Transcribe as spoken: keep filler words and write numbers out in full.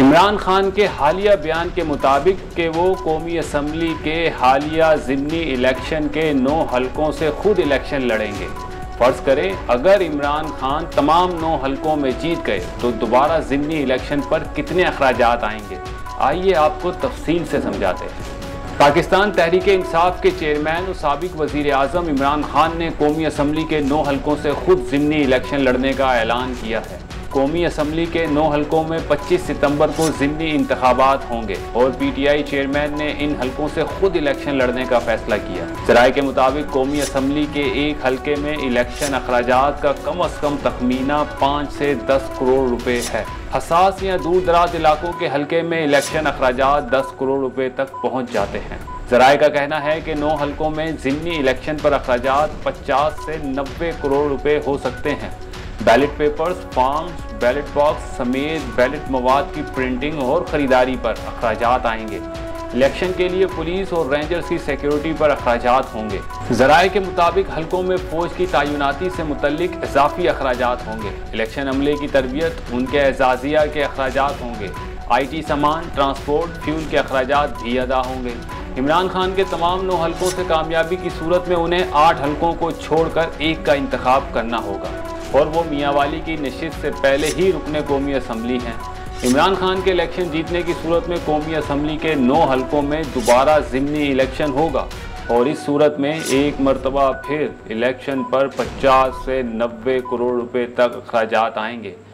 इमरान खान के हालिया बयान के मुताबिक कि वो कौमी असम्बली के हालिया ज़िमनी इलेक्शन के नौ हलकों से खुद इलेक्शन लड़ेंगे। फ़र्ज़ करें अगर इमरान खान तमाम नौ हलकों में जीत गए तो दोबारा ज़िमनी इलेक्शन पर कितने अखराजात आएंगे, आइए आपको तफसील से समझाते हैं। पाकिस्तान तहरीक इंसाफ के चेयरमैन और साबिक वज़ीर आज़म इमरान खान ने कौमी असम्बली के नौ हलकों से खुद ज़िमनी इलेक्शन लड़ने का ऐलान किया है। कौमी असम्बली के नौ हलकों में पच्चीस सितंबर को ज़िमनी इंतखाबात होंगे और पी टी आई चेयरमैन ने इन हलकों से खुद इलेक्शन लड़ने का फैसला किया। ज़राए के मुताबिक कौमी असम्बली के एक हलके में इलेक्शन अखराजात का कम अज़ कम तखमीना पाँच से दस करोड़ रुपए है। हसास या दूर दराज इलाकों के हलके में इलेक्शन अखराजात दस करोड़ रुपए तक पहुँच जाते हैं। ज़राए का कहना है कि नौ हलकों में ज़िमनी इलेक्शन पर अखराजात पचास से नब्बे करोड़ रुपए हो सकते हैं। Ballot papers, forms, ballot box समेत बैलेट मवाद की प्रिंटिंग और ख़रीदारी पर अखराजात आएंगे। इलेक्शन के लिए पुलिस और रेंजर्स की सिक्योरिटी पर अखराजात होंगे। ज़राए के मुताबिक हलकों में फ़ौज की तैनाती से मुतल्लिक इजाफी अखराजात होंगे। इलेक्शन अमले की तरबियत, उनके एजाज़िया के अखराजात होंगे। आई टी सामान, ट्रांसपोर्ट, फ्यूल के अखराजात भी अदा होंगे। इमरान खान के तमाम नौ हलकों से कामयाबी की सूरत में उन्हें आठ हलकों को छोड़कर एक का इंतखाब करना होगा और वो मियांवाली की नशिस्त से पहले ही रुकने कौमी असम्बली हैं। इमरान खान के इलेक्शन जीतने की सूरत में कौमी असम्बली के नौ हलकों में दोबारा ज़िमनी इलेक्शन होगा और इस सूरत में एक मरतबा फिर इलेक्शन पर पचास से नब्बे करोड़ रुपए तक अखराजात आएंगे।